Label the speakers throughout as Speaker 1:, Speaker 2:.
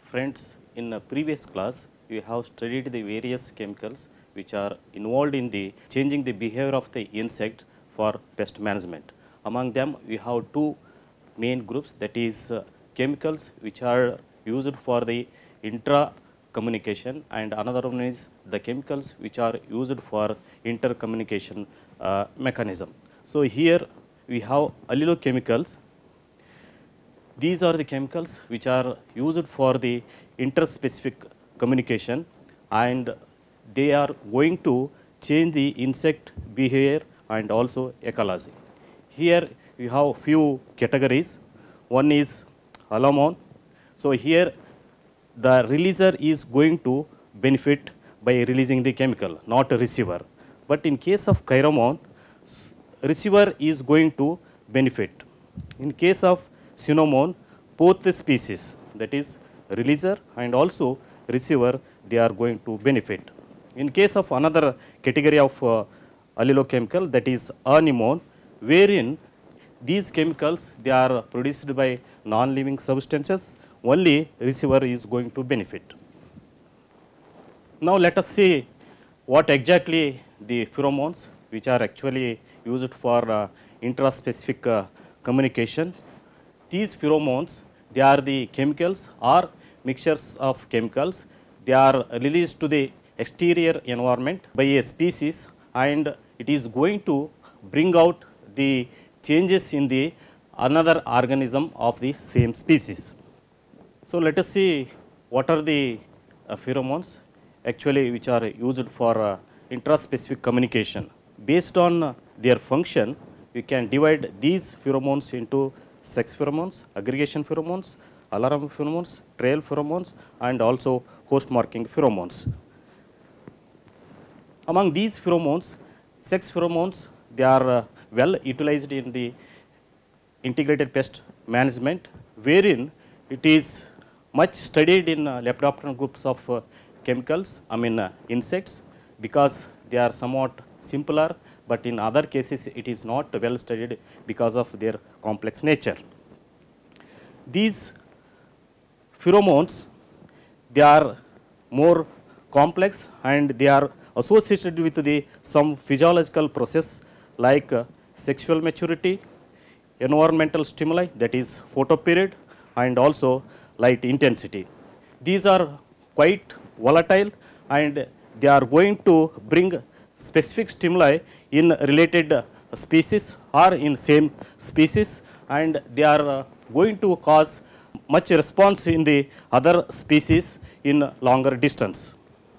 Speaker 1: Friends, in a previous class, we have studied the various chemicals which are involved in the changing the behavior of the insect for pest management. Among them, we have two main groups, that is chemicals which are used for the intra communication, and another one is the chemicals which are used for intercommunication mechanism. So here we have allelochemicals. These are the chemicals which are used for the interspecific communication, and they are going to change the insect behavior and also ecology. Here we have few categories. One is pheromone. So here the releaser is going to benefit by releasing the chemical, not a receiver. But in case of pheromone, receiver is going to benefit. In case of cinnamon, both the species, that is releaser and also receiver, they are going to benefit. In case of another category of allelochemical, that is anemone, wherein these chemicals they are produced by non-living substances, only receiver is going to benefit. Now let us see what exactly the pheromones which are actually used for intraspecific communication. These pheromones, they are the chemicals or mixtures of chemicals. They are released to the exterior environment by a species, and it is going to bring out the changes in the another organism of the same species. So let us see what are the pheromones actually which are used for intraspecific communication. Based on their function, we can divide these pheromones into sex pheromones, aggregation pheromones, alarm pheromones, trail pheromones, and also host marking pheromones. Among these pheromones, sex pheromones, they are well utilized in the integrated pest management, wherein it is much studied in lepidopteran groups of chemicals, insects, because they are somewhat simpler, but in other cases it is not well studied because of their complex nature. These pheromones, they are more complex and they are associated with the some physiological process like sexual maturity, environmental stimuli, that is photoperiod, and also light intensity. These are quite volatile and they are going to bring specific stimuli in related species or in same species, and they are going to cause much response in the other species in longer distance.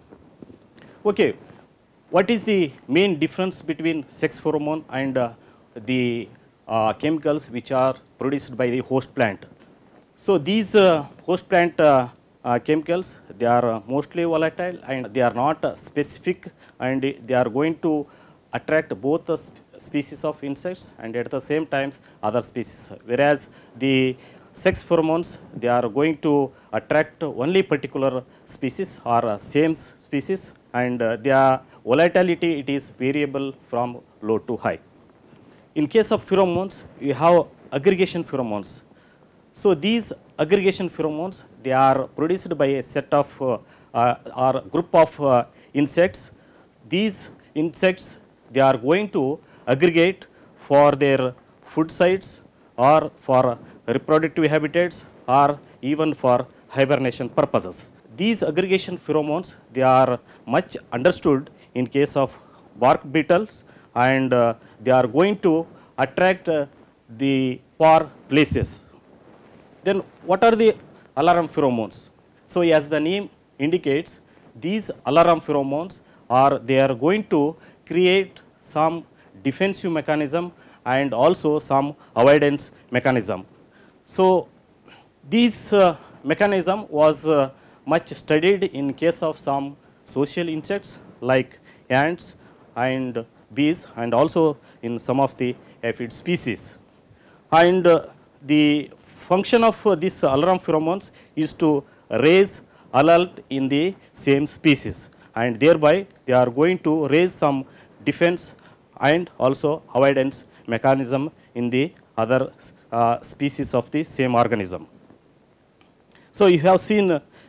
Speaker 1: Okay, what is the main difference between sex pheromone and the chemicals which are produced by the host plant? So these host plant chemicals, they are mostly volatile and they are not specific, and they are going to attract both the species of insects and at the same time other species, whereas the sex pheromones, they are going to attract only particular species or same species, and their volatility, it is variable from low to high. In case of pheromones, we have aggregation pheromones. So these aggregation pheromones, they are produced by a set of or group of insects. These insects, they are going to aggregate for their food sites or for reproductive habitats or even for hibernation purposes. These aggregation pheromones, they are much understood in case of bark beetles, and they are going to attract the for places. Then what are the alarm pheromones? So as the name indicates, these alarm pheromones they are going to create some defensive mechanism and also some avoidance mechanism. So this mechanism was much studied in case of some social insects like ants and bees, and also in some of the aphid species. And the function of these alarm pheromones is to raise alert in the same species, and thereby they are going to raise some defense and also avoidance mechanism in the other species of the same organism. So you have seen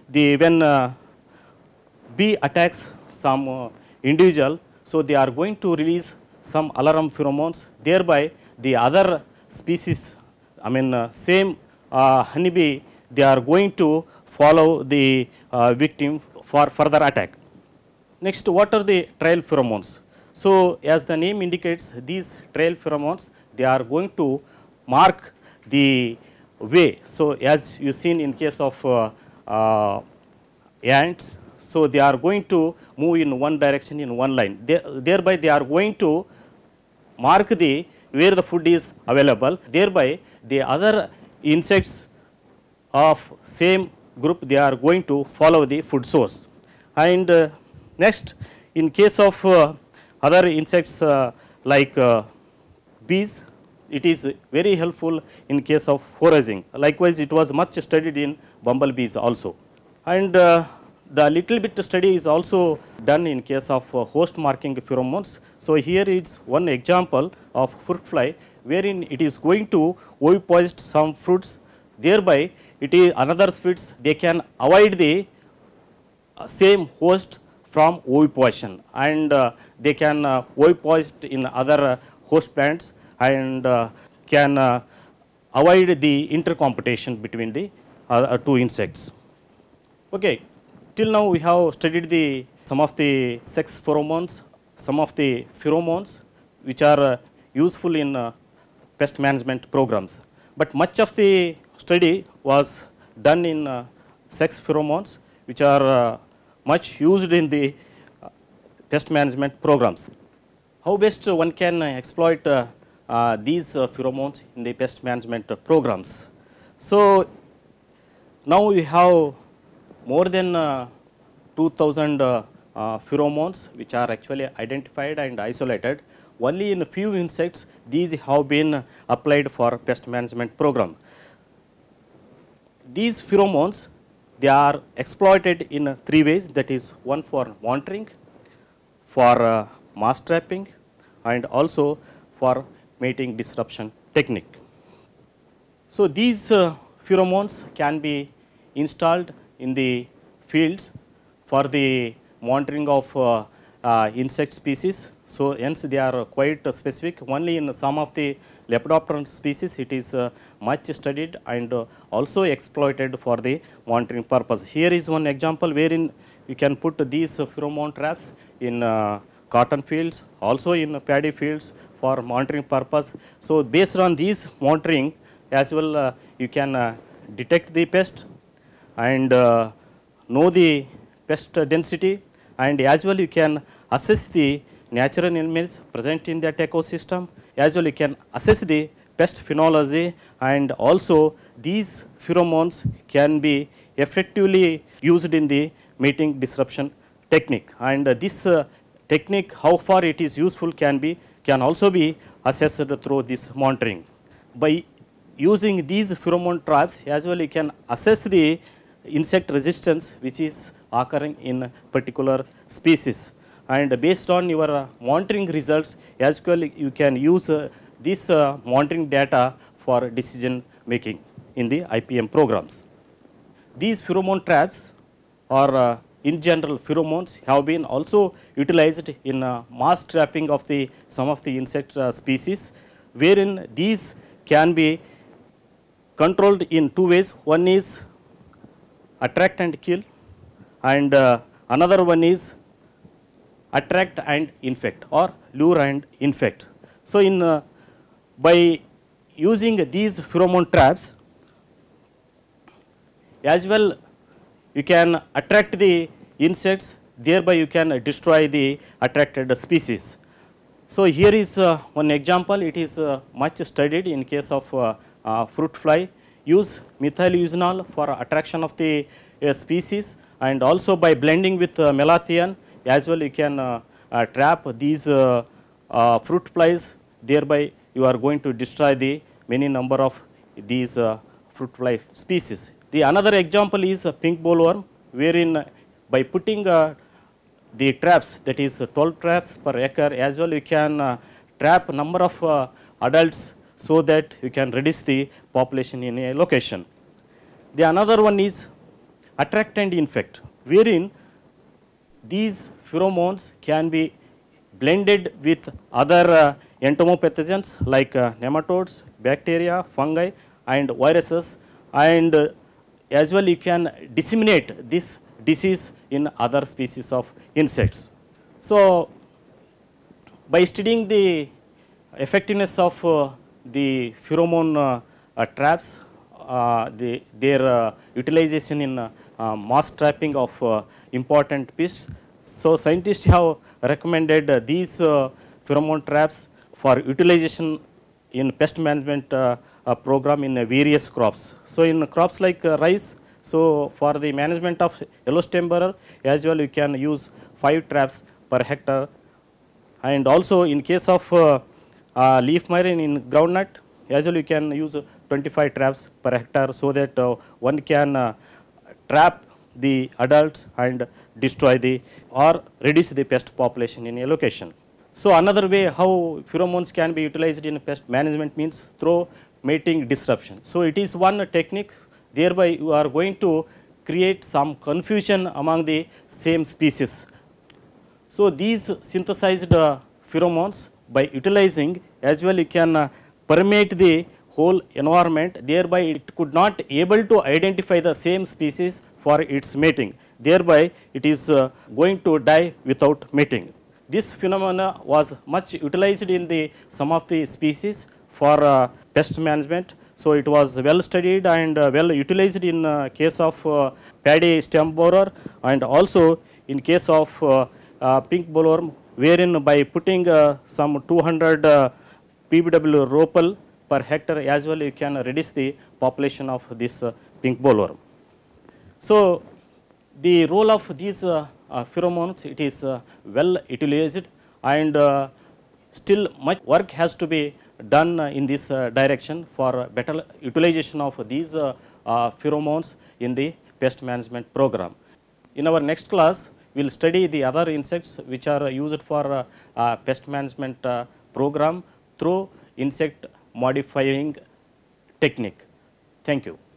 Speaker 1: the when bee attacks some individual, so they are going to release some alarm pheromones, thereby the other species, I mean same honeybee, they are going to follow the victim for further attack. Next, what are the trail pheromones? So, as the name indicates, these trail pheromones, they are going to mark the way. So, as you seen in case of ants, so they are going to move in one direction in one line. Thereby, they are going to mark the where the food is available. Thereby, the other insects of same group, they are going to follow the food source. And next, in case of other insects like bees, it is very helpful in case of foraging. Likewise, it was much studied in bumblebees also. And the little bit study is also done in case of host marking pheromones. So, here is one example of fruit fly, wherein it is going to oviposit some fruits, thereby it is another fruits, they can avoid the same host from oviposition, and they can oviposit in other host plants, and can avoid the intercompetition between the two insects. Okay. Till now we have studied the some of the sex pheromones, some of the pheromones which are useful in pest management programs, but much of the study was done in sex pheromones, which are much used in the pest management programs. How best one can exploit these pheromones in the pest management programs? So, now we have more than 2000 pheromones which are actually identified and isolated. Only in a few insects these have been applied for pest management program. These pheromones, they are exploited in three ways, that is one for monitoring, for mass trapping, and also for mating disruption technique. So, these pheromones can be installed in the fields for the monitoring of insect species. So, hence they are quite specific. Only in some of the Lepidopteran species it is much studied and also exploited for the monitoring purpose. Here is one example wherein you can put these pheromone traps in cotton fields, also in paddy fields for monitoring purpose. So, based on these monitoring as well you can detect the pest and know the pest density, and as well you can assess the natural elements present in that ecosystem, as well you can assess the pest phenology, and also these pheromones can be effectively used in the mating disruption technique, and this technique how far it is useful can also be assessed through this monitoring. By using these pheromone traps as well you can assess the insect resistance which is occurring in particular species, and based on your monitoring results as well you can use this monitoring data for decision making in the IPM programs. These pheromone traps or in general pheromones have been also utilized in mass trapping of the some of the insect species, wherein these can be controlled in two ways. One is attract and kill, and another one is attract and infect or lure and infect. So, in by using these pheromone traps as well you can attract the insects, thereby you can destroy the attracted species. So, here is one example, it is much studied in case of fruit fly. Use methyl for attraction of the species, and also by blending with malathion as well you can trap these fruit flies, thereby you are going to destroy the many number of these fruit fly species. The another example is pink bollworm, wherein by putting the traps, that is 12 traps per acre, as well you can trap number of adults so that you can reduce the population in a location. The another one is attract and infect, wherein these pheromones can be blended with other entomopathogens like nematodes, bacteria, fungi and viruses, and as well you can disseminate this disease in other species of insects. So, by studying the effectiveness of the pheromone traps, their utilization in mass trapping of important pests. So, scientists have recommended these pheromone traps for utilization in pest management program in various crops. So, in crops like rice, so for the management of yellow stem borer, as well you can use 5 traps per hectare, and also in case of leaf mire in groundnut, as well you can use 25 traps per hectare, so that one can trap the adults and destroy the or reduce the pest population in a location. So, another way how pheromones can be utilized in pest management means through mating disruption. So, it is one technique, thereby you are going to create some confusion among the same species. So, these synthesized pheromones, by utilizing, as well you can permeate the whole environment, thereby it could not able to identify the same species for its mating, thereby it is going to die without mating. This phenomena was much utilized in the some of the species for pest management. So, it was well studied and well utilized in case of paddy stem borer, and also in case of pink bollworm, wherein by putting some 200 PBW ropal per hectare, as well you can reduce the population of this pink bollworm. So, the role of these pheromones, it is well utilized, and still much work has to be done in this direction for better utilization of these pheromones in the pest management program. In our next class, we will study the other insects which are used for pest management program through insect modifying technique. Thank you.